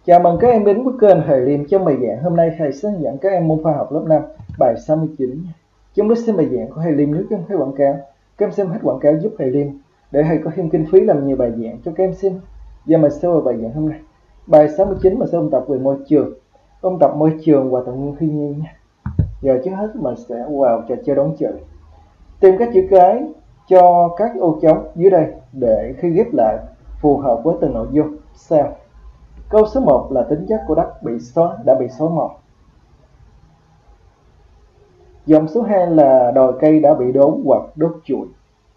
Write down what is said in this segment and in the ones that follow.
Chào mừng các em đến với kênh Thầy Liêm. Trong bài giảng hôm nay, thầy sẽ hướng dẫn các em môn khoa học lớp 5 bài 69. Trong lúc xem bài giảng của thầy Liêm, nếu các em thấy quảng cáo, các em xem hết quảng cáo giúp thầy Liêm để thầy có thêm kinh phí làm nhiều bài giảng cho các em xem. Giờ mình sẽ vào bài giảng hôm nay. Bài 69 mình sẽ ôn tập về môi trường, ôn tập môi trường và tài nguyên thiên nhiên nha. Giờ trước hết mình sẽ vào trò chơi đóng chữ. Tìm các chữ cái cho các ô trống dưới đây để khi ghép lại phù hợp với từng nội dung. Sao? Câu số 1 là tính chất của đất đã bị xói mòn. Dòng số 2 là đồi cây đã bị đốn hoặc đốt trụi.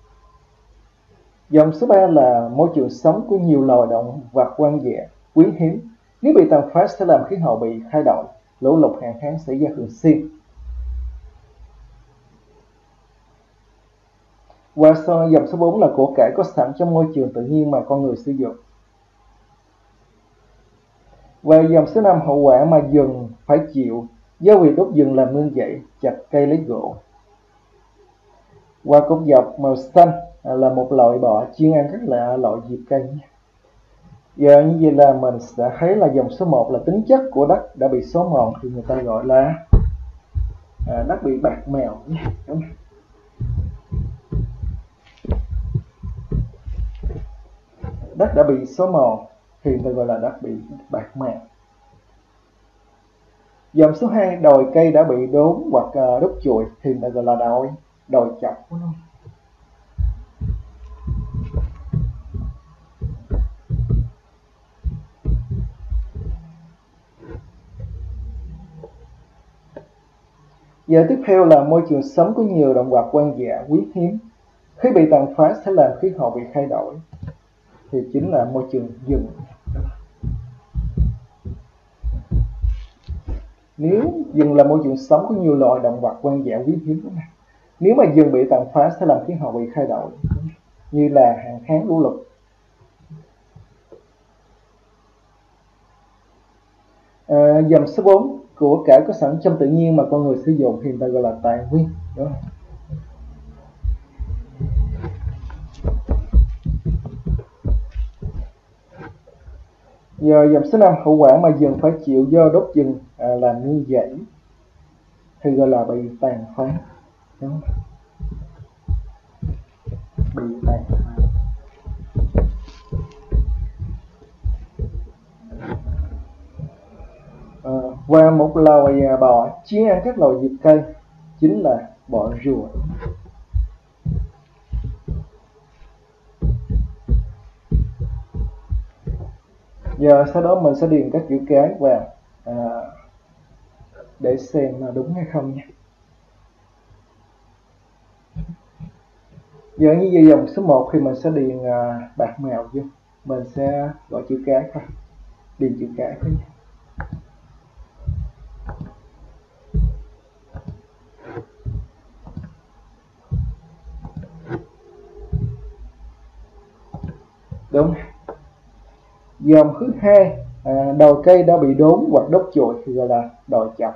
Dòng số 3 là môi trường sống của nhiều loài động vật hoang dã quý hiếm. Nếu bị tàn phá sẽ làm khí hậu bị thay đổi, lũ lụt hạn hán xảy ra thường xuyên. Và dòng số 4 là của cải có sẵn trong môi trường tự nhiên mà con người sử dụng. Và dòng số 5 hậu quả mà rừng phải chịu do việc đốt rừng làm nương rẫy, chặt cây lấy gỗ. Và cục dọc màu xanh là một loại bọ chuyên ăn các loại diệp cây. Giờ như vậy là mình sẽ thấy là dòng số 1 là tính chất của đất đã bị xói mòn thì người ta gọi là đất bị bạc màu nhé. Đất đã bị xói mòn thì người ta gọi là đất bị bạc màu. Dòng số 2 đồi cây đã bị đốn hoặc đốt trụi thì người ta gọi là đồi chọc. Giờ tiếp theo là môi trường sống của nhiều động vật hoang dã quý hiếm. Khi bị tàn phá sẽ làm khí hậu bị thay đổi thì chính là môi trường rừng. Nếu rừng là môi trường sống của nhiều loại động vật hoang dã quý hiếm, nếu mà rừng bị tàn phá sẽ làm khí hậu bị thay đổi như là hạn hán, lũ lụt. Dòng số 4 của cải có sẵn trong tự nhiên mà con người sử dụng thì người ta gọi là tài nguyên. Đúng không? Giờ dòng số 5 hậu quả mà rừng phải chịu do đốt rừng làm nương rẫy thì gọi là bị tàn phá. Đúng không? Bị tàn phá. Và một loài bọ chuyên ăn các loài diệp cây chính là bọ rùa. Giờ sau đó mình sẽ điền các chữ cái vào để xem là đúng hay không nha. Giờ như vậy dòng số 1 thì mình sẽ điền bạc màu vô. Mình sẽ gọi chữ cái thôi. Điền chữ cái thôi nha. Đúng. Dòng thứ 2 đồi cây đã bị đốn hoặc đốt trụi thì gọi là đồi chọc.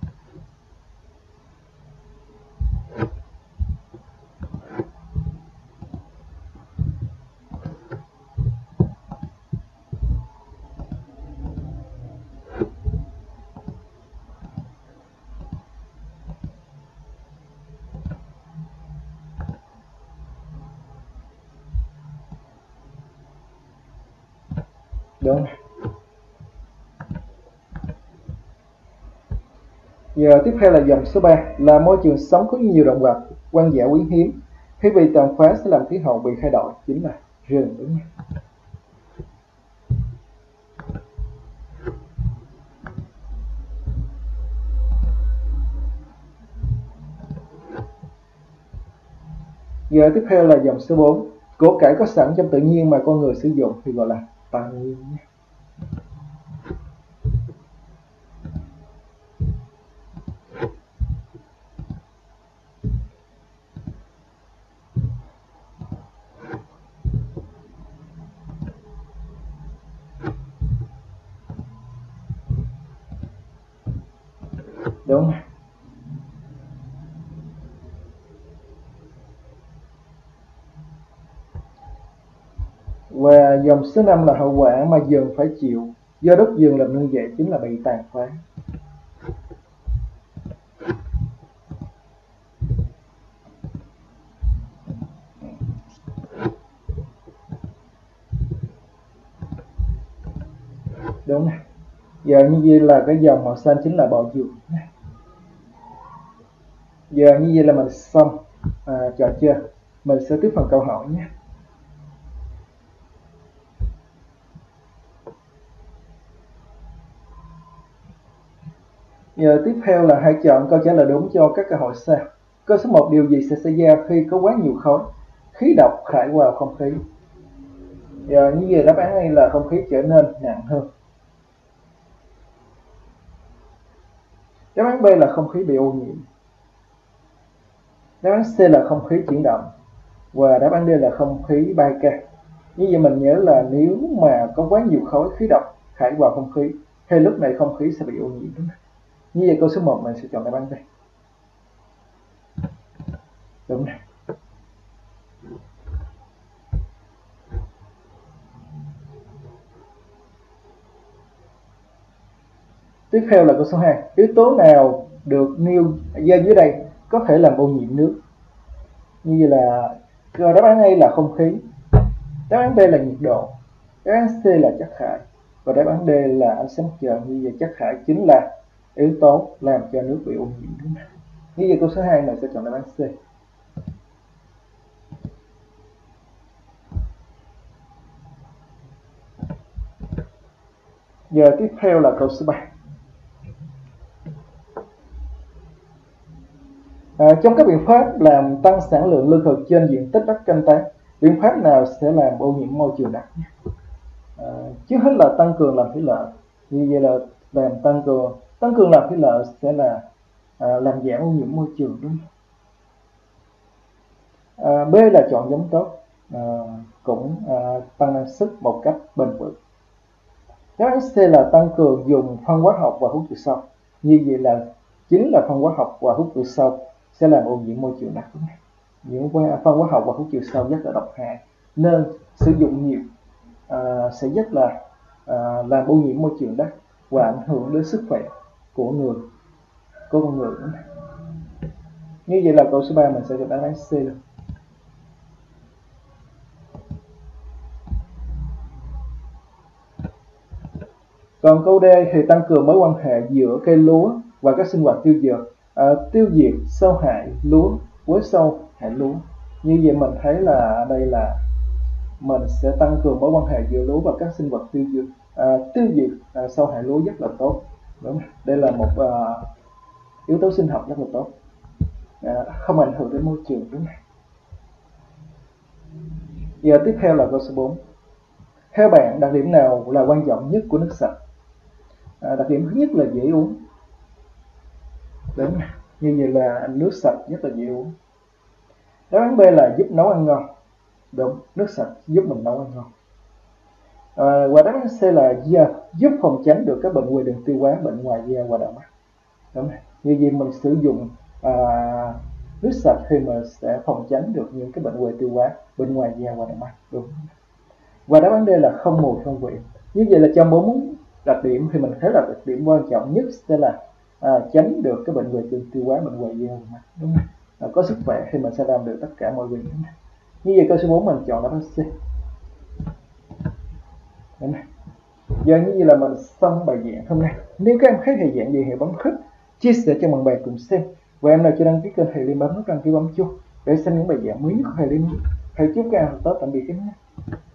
Đúng. Giờ tiếp theo là dòng số 3 là môi trường sống có nhiều động vật hoang dã quý hiếm. Khi bị tàn phá sẽ làm khí hậu bị thay đổi chính là rừng. Đúng không? Giờ tiếp theo là dòng số 4 của cải có sẵn trong tự nhiên mà con người sử dụng thì gọi là tài nguyên. Đúng. Và dòng số 5 là hậu quả mà rừng phải chịu Do đốt giường làm nương dậy chính là bị tàn phá. Đúng này. Giờ như vậy là cái dòng màu xanh chính là bọ dược. Giờ như vậy là mình xong trò chơi. Mình sẽ tiếp phần câu hỏi nhé. Giờ tiếp theo là hãy chọn câu trả lời đúng cho các câu hỏi sau. Câu số 1, điều gì sẽ xảy ra khi có quá nhiều khói, khí độc thải vào không khí? Giờ như vậy đáp án này là không khí trở nên nặng hơn. Đáp án B là không khí bị ô nhiễm. Đáp án C là không khí chuyển động. Và đáp án D là không khí bay cao. Như vậy mình nhớ là nếu mà có quá nhiều khói khí độc thải vào không khí thì lúc này không khí sẽ bị ô nhiễm, đúng không? Như vậy câu số 1 mình sẽ chọn đáp án B. Đúng này. Tiếp theo là câu số 2. Yếu tố nào được nêu ra dưới đây có thể làm ô nhiễm nước? Như vậy là đáp án A là không khí, đáp án B là nhiệt độ, đáp án C là chất thải và đáp án D là ánh sáng mặt trời. Như vậy chất thải chính là yếu tố làm cho nước bị ô nhiễm, đúng không? Như vậy câu số 2 này sẽ chọn đáp án C. Giờ tiếp theo là câu số 3. Trong các biện pháp làm tăng sản lượng lương thực trên diện tích đất canh tác, biện pháp nào sẽ làm ô nhiễm môi trường đất? Trước hết là tăng cường làm thủy lợi. Như vậy là làm tăng cường làm thủy lợi sẽ là làm giảm ô nhiễm môi trường, đúng không? B là chọn giống tốt, cũng tăng năng suất một cách bền vững. Đáp án C là tăng cường dùng phân hóa học và thuốc trừ sâu. Như vậy là chính là phân hóa học và thuốc trừ sâu sẽ làm ô nhiễm môi trường đất. Những phân hóa học và thuốc trừ sâu rất là độc hại nên sử dụng nhiều sẽ rất là làm ô nhiễm môi trường đất và ảnh hưởng đến sức khỏe của con người. Như vậy là câu số 3 mình sẽ chọn đáp án C luôn. Còn câu D thì tăng cường mối quan hệ giữa cây lúa và các sinh vật tiêu diệt sâu hại lúa với sâu hại lúa. Như vậy mình thấy là ở đây là mình sẽ tăng cường mối quan hệ giữa lúa và các sinh vật tiêu diệt sâu hại lúa rất là tốt. Đúng không? Đây là một yếu tố sinh học rất là tốt, không ảnh hưởng đến môi trường, đúng không? Giờ tiếp theo là câu số 4. Theo bạn, đặc điểm nào là quan trọng nhất của nước sạch? Đặc điểm thứ nhất là dễ uống. Đúng, như vậy là nước sạch rất là dễ uống. Đáp án B là giúp nấu ăn ngon. Đúng, nước sạch giúp mình nấu ăn ngon. Và đáp án C là giúp phòng tránh được các bệnh về đường tiêu hóa, bệnh ngoài da và đau mắt. Đúng, như vậy mình sử dụng nước sạch thì mình sẽ phòng tránh được những cái bệnh về tiêu hóa, bệnh ngoài da và đau mắt. Đúng. Và đáp án D là không mùi không vị. Như vậy là trong 4 đặc điểm thì mình thấy là đặc điểm quan trọng nhất sẽ là tránh được cái bệnh về đường tiêu hóa, bệnh ngoài da và mắt. Đúng không? Có sức khỏe thì mình sẽ làm được tất cả mọi việc. Như vậy câu số 4 mình chọn đáp án C. Đúng không? Giờ như vậy là mình xong bài giảng hôm nay. Nếu các em thấy thầy giảng gì hãy bấm thích, chia sẻ cho bạn bè cùng xem. Và em nào chưa đăng ký kênh Thầy Liêm bấm nút đăng ký bấm chuông để xem những bài giảng mới nhất của Thầy Liêm. Thầy chúc các em tốt, tạm biệt các em nhé.